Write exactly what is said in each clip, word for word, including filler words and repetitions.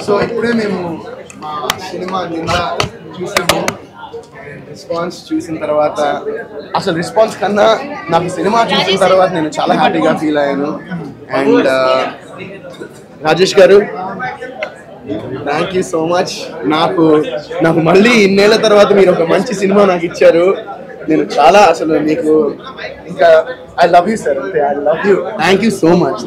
So ఇప్పుడే మేము మా సినిమా నిన్న చూసాము. రెస్పాన్స్ చూసిన తర్వాత అసలు రెస్పాన్స్ కన్నా నాకు సినిమా చూసిన తర్వాత నేను చాలా హ్యాపీగా ఫీల్ అయ్యాను. అండ్ రాజేష్ గారు, థ్యాంక్ యూ సో మచ్. నాకు నాకు మళ్ళీ ఇన్నేళ్ల తర్వాత మీరు ఒక మంచి సినిమా నాకు ఇచ్చారు. నేను చాలా అసలు మీకు ఇంకా ఐ లవ్ యూ సార్. అంతే, I love you. Thank you so much.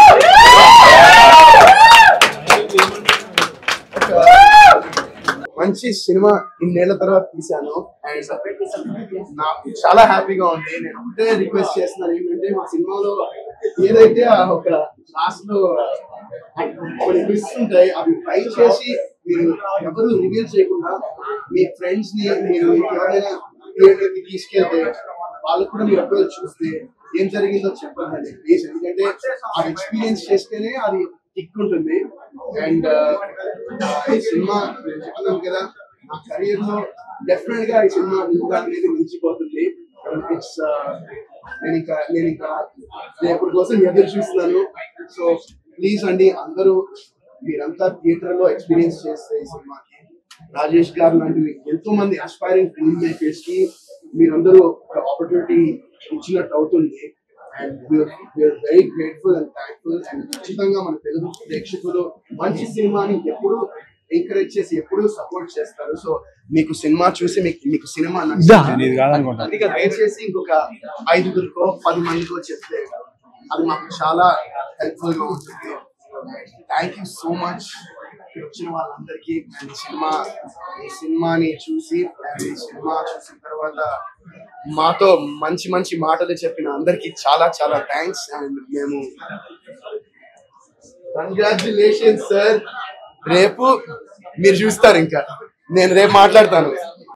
మంచి సినిమా ఇన్నేళ్ల తర్వాత తీశాను అండ్ నాకు చాలా హ్యాపీగా ఉంది. నేను ఒకటే రిక్వెస్ట్ చేస్తున్నాను ఏంటంటే మా సినిమాలో ఏదైతే ఒక లాస్ట్ లో కొన్ని ట్విస్ట్ ఉంటాయి అవి ట్రై చేసి మీరు ఎవరు రివీల్ చేయకుండా మీ ఫ్రెండ్స్ ని మీరు ఎవరైనా థియేటర్ కి తీసుకెళ్తే వాళ్ళకు కూడా మీరు ఒకవేళ చూస్తే ఏం జరిగిందో చెప్పండి ప్లీజ్. ఎందుకంటే ఆ ఎక్స్పీరియన్స్ చేస్తేనే అది కిక్ ఉంటుంది. అండ్ ఈ సినిమా నేను చెప్తున్నాను కదా, నా కెరీర్ లో డెఫినెట్ గా ఈ సినిమా నిజంగా అనేది నిలిచిపోతుంది. ఇట్స్ నేను ఇంకా నేను ఇంకా రేపటి కోసం ఎదురు చూస్తున్నాను. సో ప్లీజ్ అండి అందరూ మీరంతా థియేటర్ లో ఎక్స్పీరియన్స్ చేస్తే ఈ సినిమాకి రాజేష్ గారు లాంటి ఎంతో మంది ఆస్పైరింగ్ ఫిల్మ్ మేకర్స్ కి మీరందరూ ఒక ఆపర్చునిటీ ఇచ్చినట్టు అవుతుంది. And we are very grateful and thankful. And ఖచ్చితంగా మన తెలుగు ప్రేక్షకులు మంచి సినిమాని ఎప్పుడు ఎంకరేజ్ చేసి ఎప్పుడు సపోర్ట్ చేస్తారు. సో మీకు సినిమా చూసి మీకు మీకు సినిమా దయచేసి ఇంకొక ఐదుగురికో పది మందికో చెప్తే అది మాకు చాలా హెల్ప్ఫుల్ గా ఉంటుంది. థ్యాంక్ యూ సో మచ్ వచ్చిన వాళ్ళందరికీ. అండ్ సినిమా ఈ సినిమాని చూసి ఈ సినిమా చూసిన తర్వాత మాతో మంచి మంచి మాటలు చెప్పిన అందరికి చాలా చాలా థ్యాంక్స్. అండ్ మేము కంగ్రాచులేషన్స్ సార్. రేపు మీరు చూస్తారు, ఇంకా నేను రేపు మాట్లాడతాను.